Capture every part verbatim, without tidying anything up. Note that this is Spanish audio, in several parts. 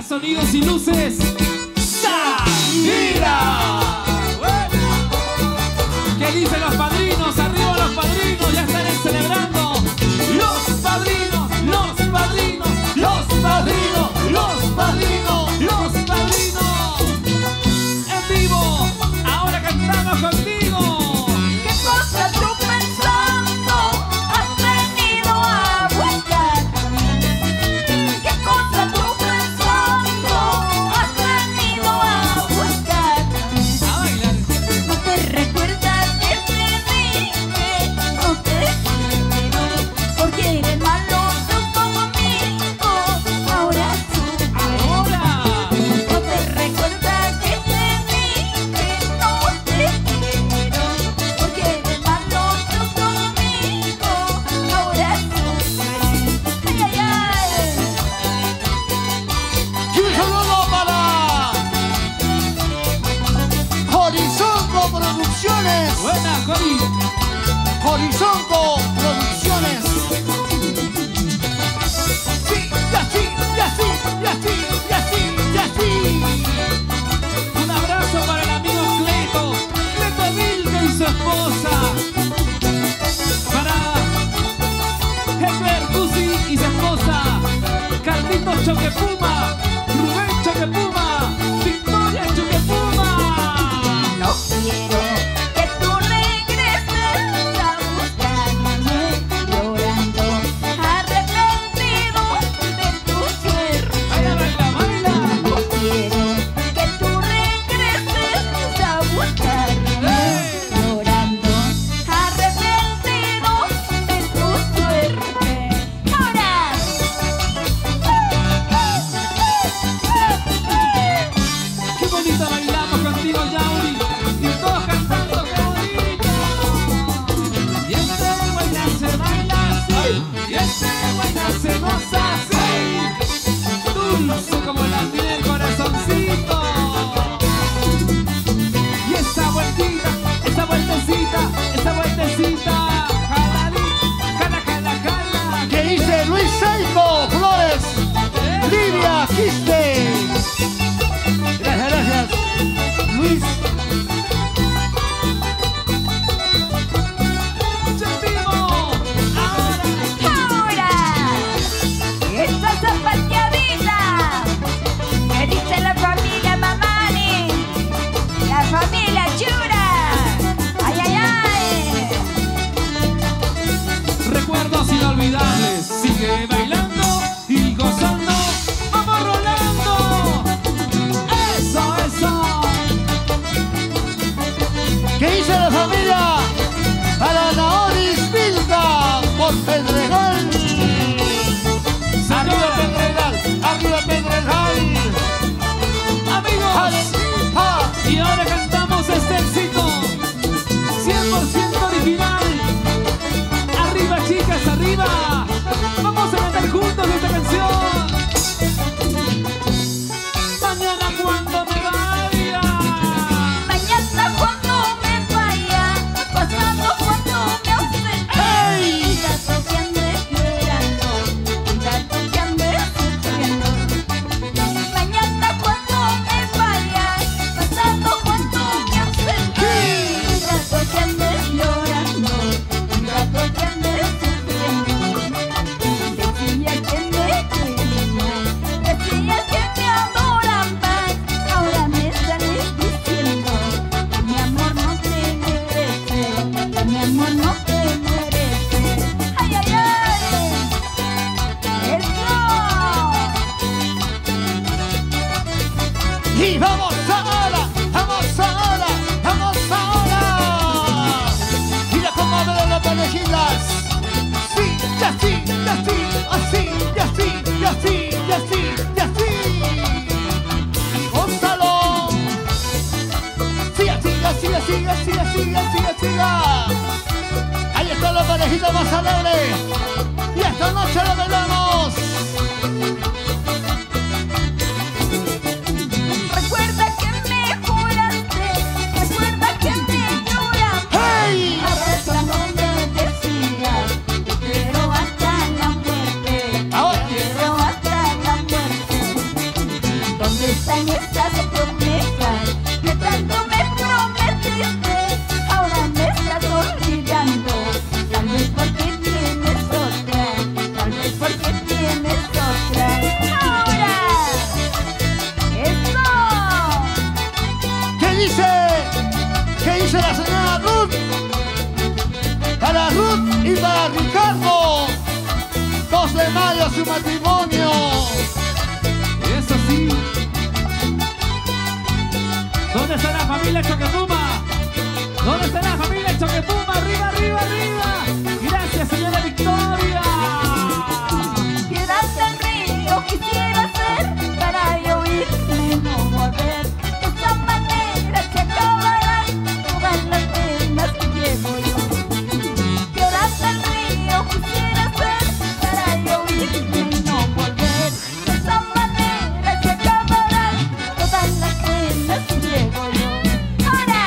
Sonidos y luces. ¡Mira! ¿Qué dicen los padrinos? Arriba los padrinos, ya estarán celebrando. Los padrinos, los padrinos, los padrinos, los padrinos, los padrinos. En vivo, ahora cantamos contigo. ¿Qué cosa tú pensando has venido a buscar? ¿Qué cosa tú pensando has venido a buscar? A bailar. ¿No te recuerdas que te dije no te quiero? Porque eres malo tú conmigo, ahora tú. Ahora. ¿No te recuerdas que te dije no te quiero? Porque eres malo tú conmigo, ahora tú. Ay, ay, ay. Y un saludo para Horizonco Producciones. Buena, Cori. Horizonco Producciones. Sí, y así, y así, y así, y así, y así. Un abrazo para el amigo Cleto, Cleto Vilca y su esposa. Para Heckler Tusi y su esposa, Carlitos Choquepuma, Rubén Choquepuma, Victoria Choquepuma. No quiero que tú regreses a buscarme llorando, arrepentido de tu suerte. Baila, baila, baila. No quiero que tú regreses a buscarme llorando, arrepentido de tu suerte. Ahora. Qué bonito bailamos contigo, Yauri. Y todos cantando, qué bonito. Y este baila se baila así. Y este baila se goza así. Dulce como la miel, corazoncito. Y esa vueltita, esa vueltecita, esa vueltecita. Jaladita, jala, jala, jala. Que dice Luis Saico Flores, Livia Quiste. Gracias, gracias. Luis. ¡Chapimo! Ahora. Ahora, esta zapateadita que dice la familia Mamani, la familia Chura. Ay, ay, ay. Recuerdos inolvidables, sigue bailando y gozando, vamos rolando. Eso, eso. ¿Qué dice la familia? Para Naoris Vilca por Pedregal. Arriba Pedregal, arriba Pedregal. Amigos, Ah, y ahora cantamos este éxito cien por ciento original. Arriba, chicas, arriba. Vamos a cantar juntos esta canción. Mañana cuando me vaya. Mañana cuando me vaya, pasado cuando me ausente, ¡Hey! un rato que ande llorando, un rato que ande sufriendo. Mañana cuando me vaya, pasado cuando me ausente, un rato que ande llorando, un rato que ande sufriendo. Decía que me querían, decía que me adoraban, ahora me sales diciendo que mi amor no te merece, que mi amor no te merece. ¡Ay, ay, ay! ¡Eso! Y vamos ahora, vamos ahora, vamos ahora. Mira cómo abren las parejitas. Sí, y así, y así, así, y así, y así, y así, y así. Y gózalo. Sí, así, así, así, así, así, así, así. Ahí está la parejita más alegre. Y esta noche la bailamos. Recuerda que me juraste, recuerda que me lloraste. ¡Hey! Arrastrando me decías, te quiero hasta la muerte, te Ahora. quiero hasta la muerte. nuestras promesas que tanto me prometiste, ahora me estás olvidando. Tal vez porque tienes otra, tal vez porque tienes otra. Ahora, eso. ¿Qué dice? ¿Qué dice la señora Ruth? Para Ruth y para Ricardo. dos de mayo su matrimonio. Eso sí. ¿Dónde está la familia Choquepuma? ¿Dónde está la familia Choquepuma? Arriba, arriba, arriba. Gracias, señora Victoria. Piedad del río quisiera ser para yo irme y no volver. De esa manera se acabarán todas las penas que llevo yo. Piedad del río quisiera ser para yo irme y no volver. De esa manera se acabarán todas las penas que llevo yo. ¡Ahora!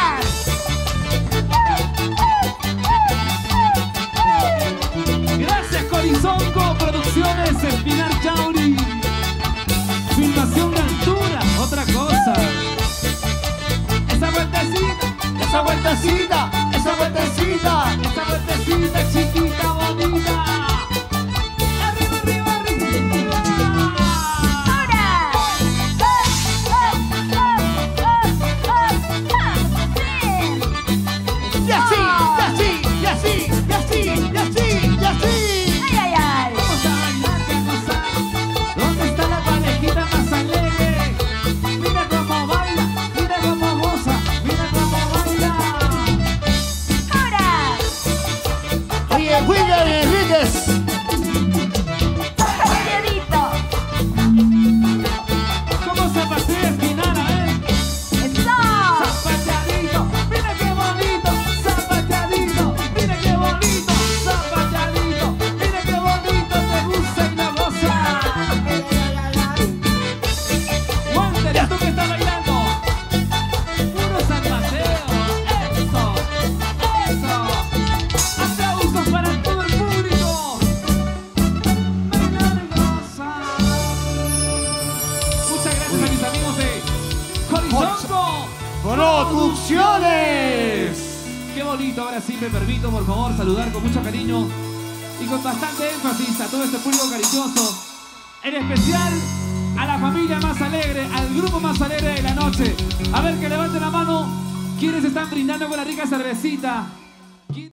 Gracias, Corizonco Producciones, Espinar Chauri. Filmación de altura, otra cosa. Esa vueltecita, Esa vueltecita, esa vueltecita. esa vueltecita chiquita, bonita. Arriba, arriba, arriba. ¡Ahora! Y así, y así, y así, y así, y así, y así. ¡Ay, ay, ay! Vamos a bailar y a gozar. ¿Dónde está la parejita más alegre? Mira cómo baila, mira cómo goza, mira cómo baila. ¡Ahora! Oye, William Enríquez. ¡Zapateadito! ¿Cómo se pasea Espinara, eh? ¡Eso! Zapateadito, mira qué bonito. Zapateadito, mira qué bonito. Zapateadito, mira qué bonito. Te gusta y lo goza. Wander, tú que estás bailando. Puro San Mateo. Eso, eso. Aplausos para todo el público. Bailar y gozar. Muchas gracias a mis amigos de Corizonco Producciones. Qué bonito, ahora sí me permito, por favor, saludar con mucho cariño y con bastante énfasis a todo este público cariñoso, en especial a la familia más alegre, al grupo más alegre de la noche. A ver, que levanten la mano quienes están brindando con la rica cervecita.